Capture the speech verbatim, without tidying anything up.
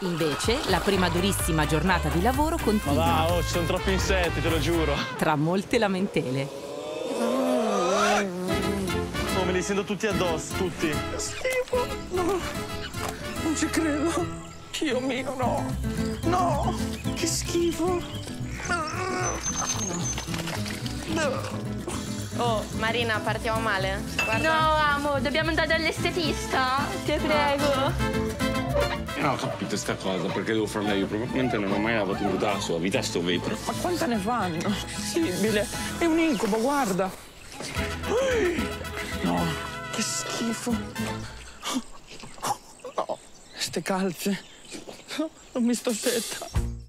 Invece, la prima durissima giornata di lavoro continua. Ma va, oh, ci sono troppi insetti, te lo giuro. Tra molte lamentele. Oh, me li sento tutti addosso, tutti. Che schifo. No, non ci credo. Dio mio, no. No, che schifo. Oh, Marina, partiamo male? Guarda. No, amo, dobbiamo andare dall'estetista? Ti prego. Non ho capito sta cosa, perché devo farla io. Probabilmente non ho mai lavato in tutta la sua vita sto vetro. Ma quanta ne fanno? Possibile. È un incubo, guarda. No, che schifo. No, ste calze. Non mi sto setta.